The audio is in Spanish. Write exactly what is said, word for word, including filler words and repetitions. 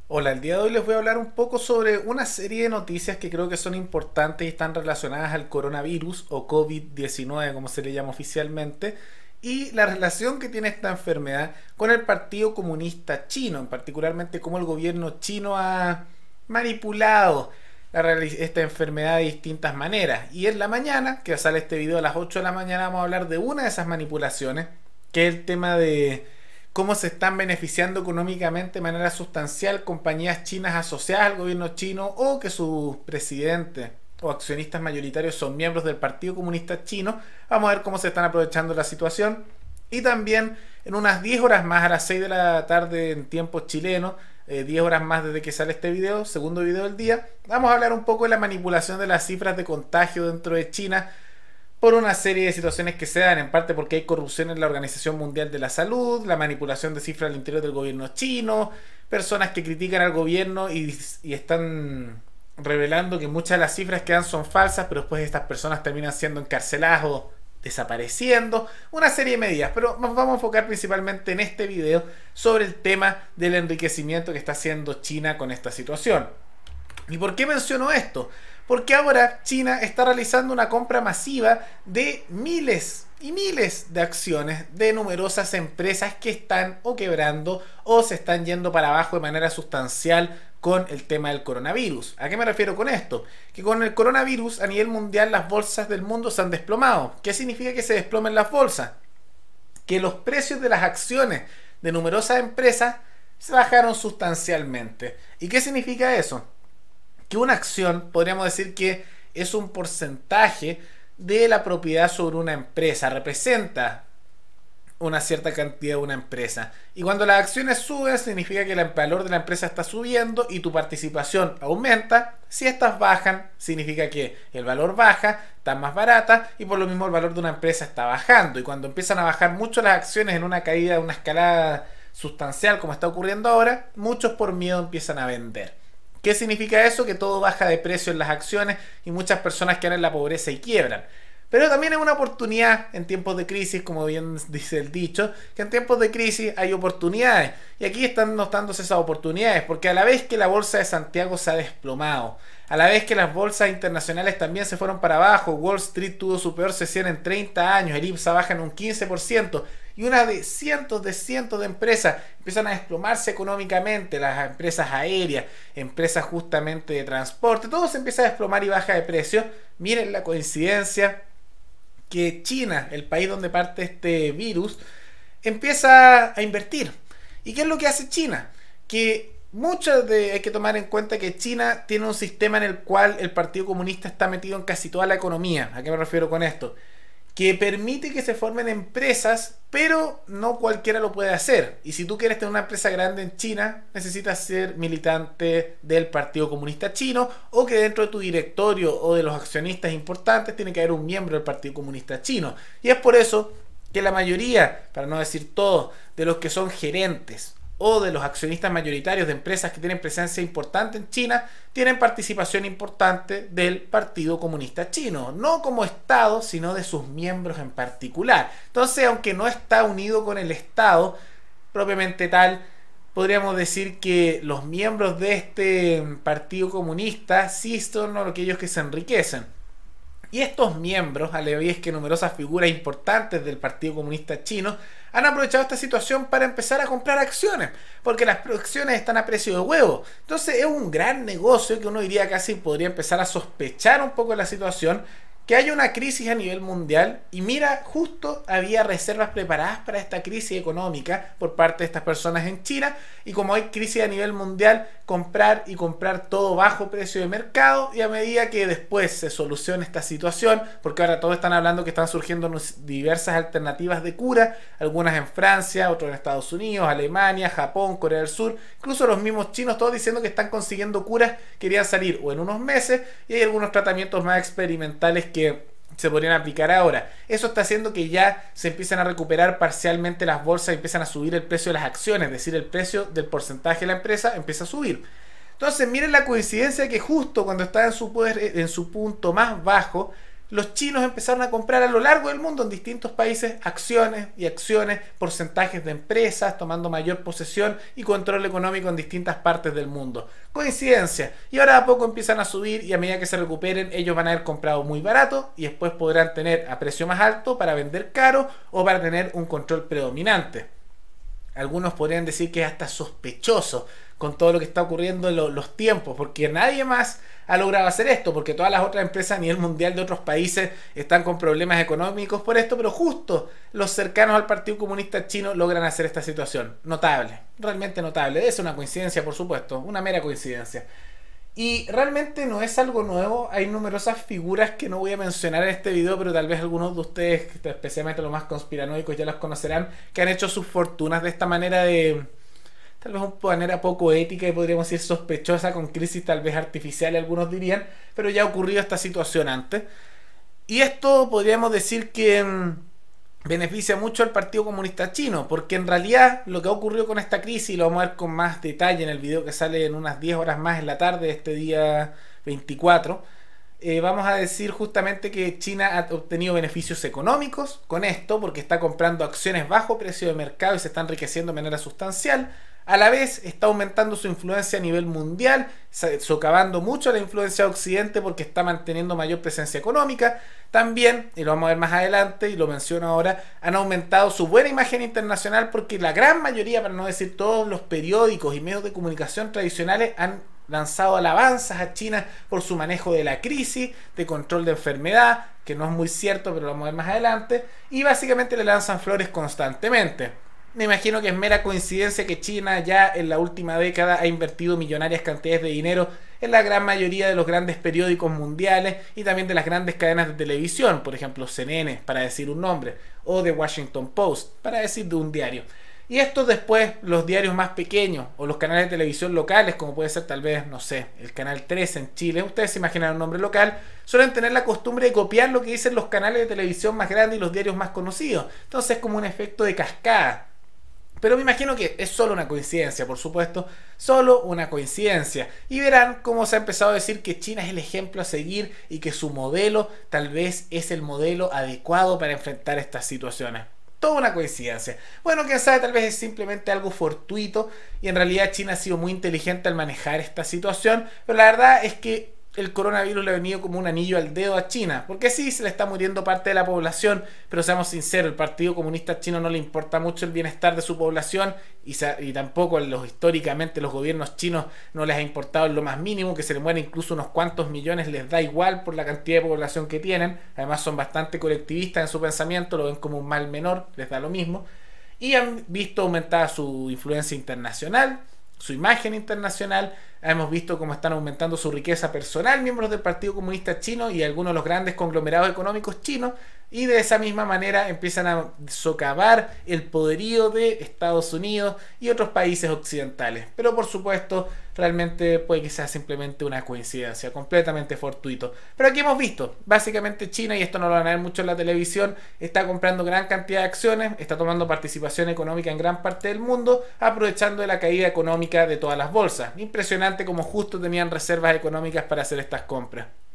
Hola, el día de hoy les voy a hablar un poco sobre una serie de noticias que creo que son importantes y están relacionadas al coronavirus o COVID diecinueve, como se le llama oficialmente, y la relación que tiene esta enfermedad con el Partido Comunista Chino, en particularmente cómo el gobierno chino ha manipulado la reali- esta enfermedad de distintas maneras. Y en la mañana, que sale este video a las ocho de la mañana, vamos a hablar de una de esas manipulaciones, que es el tema de cómo se están beneficiando económicamente de manera sustancial compañías chinas asociadas al gobierno chino o que sus presidentes o accionistas mayoritarios son miembros del Partido Comunista Chino. Vamos a ver cómo se están aprovechando la situación. Y también en unas diez horas más, a las seis de la tarde en tiempo chileno, eh, diez horas más desde que sale este video, segundo video del día, vamos a hablar un poco de la manipulación de las cifras de contagio dentro de China por una serie de situaciones que se dan, en parte porque hay corrupción en la Organización Mundial de la Salud, la manipulación de cifras al interior del gobierno chino, personas que critican al gobierno y, y están revelando que muchas de las cifras que dan son falsas, pero después estas personas terminan siendo encarceladas o desapareciendo, una serie de medidas, pero nos vamos a enfocar principalmente en este video sobre el tema del enriquecimiento que está haciendo China con esta situación. ¿Y por qué menciono esto? Porque ahora China está realizando una compra masiva de miles y miles de acciones de numerosas empresas que están o quebrando o se están yendo para abajo de manera sustancial con el tema del coronavirus. ¿A qué me refiero con esto? Que con el coronavirus a nivel mundial las bolsas del mundo se han desplomado. ¿Qué significa que se desplomen las bolsas? Que los precios de las acciones de numerosas empresas se bajaron sustancialmente. ¿Y qué significa eso? Que una acción, podríamos decir que es un porcentaje de la propiedad sobre una empresa, representa una cierta cantidad de una empresa. Y cuando las acciones suben, significa que el valor de la empresa está subiendo y tu participación aumenta. Si estas bajan, significa que el valor baja, está más barata y por lo mismo el valor de una empresa está bajando. Y cuando empiezan a bajar mucho las acciones en una caída, una escalada sustancial como está ocurriendo ahora, muchos por miedo empiezan a vender. ¿Qué significa eso? Que todo baja de precio en las acciones y muchas personas quedan en la pobreza y quiebran. Pero también es una oportunidad en tiempos de crisis, como bien dice el dicho, que en tiempos de crisis hay oportunidades. Y aquí están notándose esas oportunidades, porque a la vez que la bolsa de Santiago se ha desplomado, a la vez que las bolsas internacionales también se fueron para abajo, Wall Street tuvo su peor sesión en treinta años, el IPSA baja en un quince por ciento, y una de cientos de cientos de empresas empiezan a desplomarse económicamente, las empresas aéreas, empresas justamente de transporte, todo se empieza a desplomar y baja de precio. Miren la coincidencia que China, el país donde parte este virus, empieza a invertir. ¿Y qué es lo que hace China? Que mucho de, hay que tomar en cuenta que China tiene un sistema en el cual el Partido Comunista está metido en casi toda la economía. ¿A qué me refiero con esto? Que permite que se formen empresas, pero no cualquiera lo puede hacer. Y si tú quieres tener una empresa grande en China, necesitas ser militante del Partido Comunista Chino, o que dentro de tu directorio o de los accionistas importantes tiene que haber un miembro del Partido Comunista Chino. Y es por eso que la mayoría, para no decir todos, de los que son gerentes o de los accionistas mayoritarios de empresas que tienen presencia importante en China, tienen participación importante del Partido Comunista Chino, no como Estado, sino de sus miembros en particular. Entonces, aunque no está unido con el Estado propiamente tal, podríamos decir que los miembros de este Partido Comunista sí son aquellos que se enriquecen. Y estos miembros, a la vez que numerosas figuras importantes del Partido Comunista Chino, han aprovechado esta situación para empezar a comprar acciones, porque las acciones están a precio de huevo. Entonces es un gran negocio que uno diría casi podría empezar a sospechar un poco de la situación, que haya una crisis a nivel mundial y mira, justo había reservas preparadas para esta crisis económica por parte de estas personas en China, y como hay crisis a nivel mundial, comprar y comprar todo bajo precio de mercado, y a medida que después se solucione esta situación, porque ahora todos están hablando que están surgiendo diversas alternativas de cura, algunas en Francia, otras en Estados Unidos, Alemania, Japón, Corea del Sur, incluso los mismos chinos, todos diciendo que están consiguiendo curas que querían salir o en unos meses, y hay algunos tratamientos más experimentales que se podrían aplicar ahora. Eso está haciendo que ya se empiecen a recuperar parcialmente las bolsas y empiezan a subir el precio de las acciones, es decir, el precio del porcentaje de la empresa empieza a subir. Entonces miren la coincidencia que justo cuando está en su poder, en su punto más bajo, los chinos empezaron a comprar a lo largo del mundo, en distintos países, acciones y acciones, porcentajes de empresas, tomando mayor posesión y control económico en distintas partes del mundo. Coincidencia. Y ahora a poco empiezan a subir y a medida que se recuperen, ellos van a haber comprado muy barato y después podrán tener a precio más alto para vender caro o para tener un control predominante. Algunos podrían decir que es hasta sospechoso con todo lo que está ocurriendo en lo, los tiempos, porque nadie más ha logrado hacer esto, porque todas las otras empresas a nivel mundial de otros países están con problemas económicos por esto, pero justo los cercanos al Partido Comunista Chino logran hacer esta situación. Notable, realmente notable. Es una coincidencia, por supuesto, una mera coincidencia. Y realmente no es algo nuevo, hay numerosas figuras que no voy a mencionar en este video, pero tal vez algunos de ustedes, especialmente los más conspiranoicos, ya las conocerán, que han hecho sus fortunas de esta manera de... tal vez una manera poco ética y podríamos decir sospechosa, con crisis tal vez artificiales, algunos dirían, pero ya ha ocurrido esta situación antes. Y esto podríamos decir que mmm, beneficia mucho al Partido Comunista Chino, porque en realidad lo que ha ocurrido con esta crisis, y lo vamos a ver con más detalle en el video que sale en unas diez horas más en la tarde de este día veinticuatro, eh, vamos a decir justamente que China ha obtenido beneficios económicos con esto, porque está comprando acciones bajo precio de mercado y se está enriqueciendo de manera sustancial. A la vez está aumentando su influencia a nivel mundial, socavando mucho la influencia de Occidente porque está manteniendo mayor presencia económica. También, y lo vamos a ver más adelante y lo menciono ahora, han aumentado su buena imagen internacional porque la gran mayoría, para no decir todos los periódicos y medios de comunicación tradicionales han lanzado alabanzas a China por su manejo de la crisis, de control de enfermedad, que no es muy cierto, pero lo vamos a ver más adelante, y básicamente le lanzan flores constantemente. Me imagino que es mera coincidencia que China ya en la última década ha invertido millonarias cantidades de dinero en la gran mayoría de los grandes periódicos mundiales y también de las grandes cadenas de televisión, por ejemplo C N N, para decir un nombre, o The Washington Post, para decir de un diario. Y estos después, los diarios más pequeños o los canales de televisión locales, como puede ser tal vez, no sé, el Canal trece en Chile, ustedes se imaginan un nombre local, suelen tener la costumbre de copiar lo que dicen los canales de televisión más grandes y los diarios más conocidos. Entonces es como un efecto de cascada. Pero me imagino que es solo una coincidencia, por supuesto, solo una coincidencia. Y verán cómo se ha empezado a decir que China es el ejemplo a seguir y que su modelo tal vez es el modelo adecuado para enfrentar estas situaciones. Toda una coincidencia. Bueno, quién sabe, tal vez es simplemente algo fortuito y en realidad China ha sido muy inteligente al manejar esta situación, pero la verdad es que el coronavirus le ha venido como un anillo al dedo a China, porque sí, se le está muriendo parte de la población, pero seamos sinceros, el Partido Comunista Chino no le importa mucho el bienestar de su población y, y tampoco los, históricamente los gobiernos chinos no les ha importado en lo más mínimo, que se le mueren incluso unos cuantos millones, les da igual por la cantidad de población que tienen. Además son bastante colectivistas en su pensamiento, lo ven como un mal menor, les da lo mismo, y han visto aumentada su influencia internacional, su imagen internacional. Hemos visto cómo están aumentando su riqueza personal miembros del Partido Comunista Chino y algunos de los grandes conglomerados económicos chinos, y de esa misma manera empiezan a socavar el poderío de Estados Unidos y otros países occidentales. Pero por supuesto, realmente puede que sea simplemente una coincidencia, completamente fortuito. Pero aquí hemos visto, básicamente China, y esto no lo van a ver mucho en la televisión, está comprando gran cantidad de acciones, está tomando participación económica en gran parte del mundo, aprovechando de la caída económica de todas las bolsas. Impresionante como justo tenían reservas económicas para hacer estas compras.